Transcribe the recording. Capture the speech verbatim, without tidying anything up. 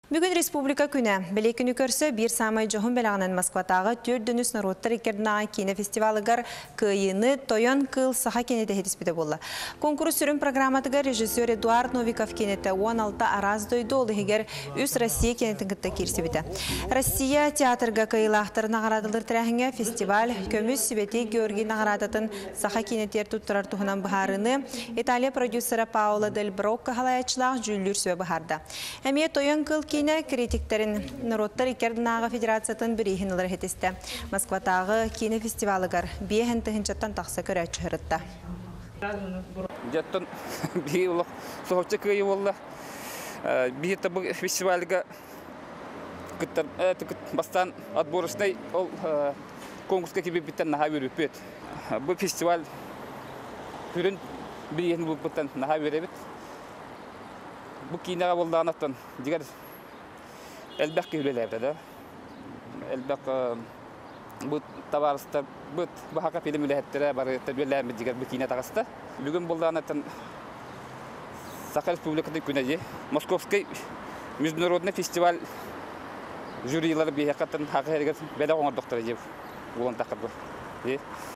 Бүгін республика күні. Біле күні көрсі бір самай жоғын белағынан Москватағы төрдініс народтар екердінаға кейіне фестивалығар күйіні тойон кыл саха кенеті хедіспеді болды. Конкурс сүрін программатыға режиссер Эдуард Новиков кенеті он алты араз дойды олы егер үс Россия кенетін күтті керсі біді. Россия театрға кайылақтыр нағарадылыр тірәхіңе фестиваль көміз сібеті Георгий нағарадатын саха кенетер тұттырар тұхынан бұхарыны Италия продюсері Паула Дель Брокко халайачылақ жүллүр сөй бұхарды. Әме тойон кыл Кine kritiklerin Народтар Икердінаға Федерациятын бір ехінілер хетісті. Москватағы кино фестивалығар бейхін тұхынчаттан тақсы көрі чығырытты. Жаттан бей олық соғытшы көйі олы. Бейетті бұл фестивалыға бастан отборысынай ол конкурсқа кебе біттен наға өріп бет. Бұл фестиваль түрін бейхін бұл бұттан наға өребет. Бұл киноға болдағынаттан дегер Elbette külelerde de, elbette bu tavarısta bu bu hakka film ürettiler, bari tedbirler mi diğer bir kine takısta. Bugün bulduğun atan Sakha Respublika'da güneydi. Moskovski Международный festival jürileri bir hakikaten hakikaten bedava doktora gibi olan takırdı.